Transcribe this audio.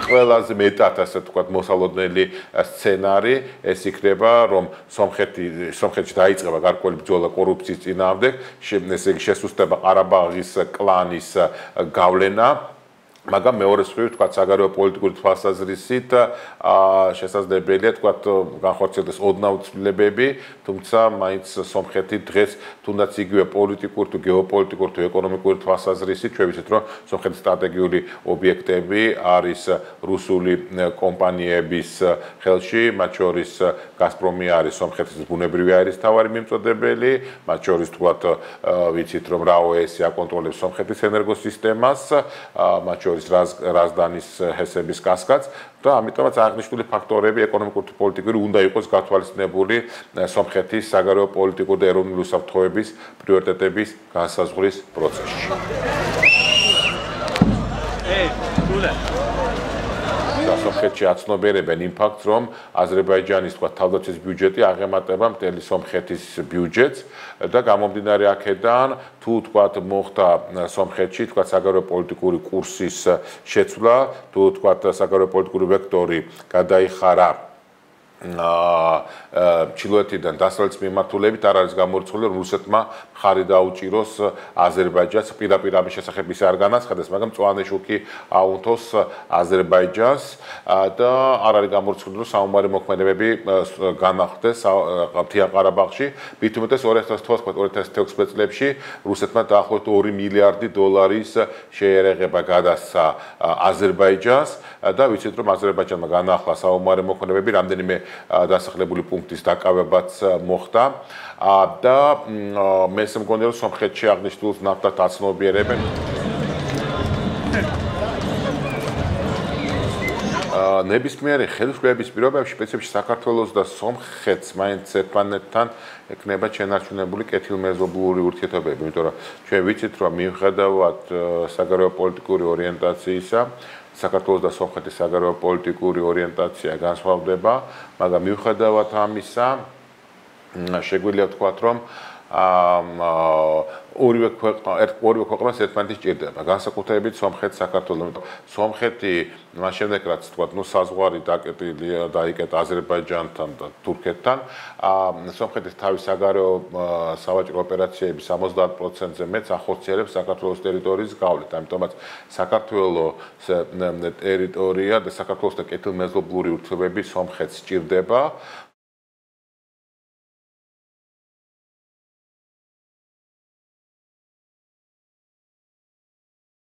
ყველაზე მეტად ასე ვთქვათ მოსალოდნელი სცენარი ეს იქნება რომ სომხეთში დაიწყება გარკვეული ბრძოლა კორუფციის წინააღმდეგ ესე იგი შესუსტება ყარაბაღის კლანის გავლენა მაგრამ მეორე მხრივ თქვა საგარეო პოლიტიკური თვალსაზრისით შესაძლებელია თქვა განხორციელდეს ოდნავ ცვლილებები თუმცა მაინც სომხეთი დღეს თუნდაც იგივე პოლიტიკური თუ გეოპოლიტიკური თუ ეკონომიკური თვალსაზრისით ჩვენ ვიცით რომ სომხეთის სტრატეგიული ობიექტები არის რუსული კომპანიების ხელში მათ შორის გაზპრომი არის სომხეთის ბუნებრივი აირის მთავარი მიმწოდებელი მათ შორის თქვა ვიცით რომ რაოესი აკონტროლებს სომხეთის ენერგოსისტემას მათ შორის რაზდანის ჰესების კასკადს და ამიტომაც აღნიშნული ფაქტორები ეკონომიკური თუ პოლიტიკური უნდა იყოს გათვალისწინებული სომხეთის საგარეო პოლიტიკური და ეროვნული უსაფრთხოების პრიორიტეტების განსაზღვრის პროცესში. სომხეთში აცნობიერებენ იმ ფაქტს, რომ აზერბაიჯანის თავდაცვის ბიუჯეტი აღემატება მთელი სომხეთის ბიუჯეტს და გამომდინარე აქედან თუ მოხდა სომხეთში საგარეო პოლიტიკური კურსის შეცვლა, თუ საგარეო პოლიტიკური ვექტორი გადაიხარა ჩრდილოეთიდან დასავლეთის მიმართულებით არ არის გამორიცხული რომ რუსეთმა მხარი დაუჭიროს აზერბაიჯანს პირდაპირ ამის შესახებ ის არ განაცხადეს მაგრამ მწვანე შუქი აუნთოს აზერბაიჯანს და არ არის გამორიცხული რომ საომარი მოქმედებები განახლდეს მთიან ყარაბაღში მით უმეტეს 2014-2016 წლებში რუსეთმა დაახლოებით 2 მილიარდი დოლარის შეერაღება გადასცა აზერბაიჯანს და ვიცით რომ აზერბაიჯანმა განაახლა საომარი მოქმედებები რამდენიმე დასახლებული პუნქტის დაკავებაც მოხდა და მესმე მგონია რომ სომხეთში აღნიშნულს ნახტად აცნობიერებენ ნებისმიერი ხელისუფლების პირობებში სპეციალურად საქართველოს და სომხეთს მაინც ერთმანეთთან ეკნება შენარჩუნებული კეთილმეზობლური ურთიერთობები, იმიტომ რომ ჩვენ ვიცით რომ მიუხედავად საგარეო პოლიტიკური ორიენტაციისა საქართველოს და სომხეთის საგარეო პოლიტიკური ორიენტაცია განსხვავდება, მაგრამ მიუხედავად ამისა შეგვიძლია ვთქვათ რომ ორივე ქვეყანას ერთმანეთი სჭირდება. განსაკუთრებით სომხეთი საქართველოს. სომხეთი მას შემდეგ რაც საზღვარი დაიკეტა აზერბაიჯანთან და თურქეთთან, სომხეთის თავის საგარეო სავაჭრო ოპერაციების 70%-ზე მეტს ახორციელებს საქართველოს ტერიტორიის გავლით. ამიტომაც საქართველოს ტერიტორია და საქართველოსთან კეთილმეზობლური ურთიერთობები სომხეთს სჭირდება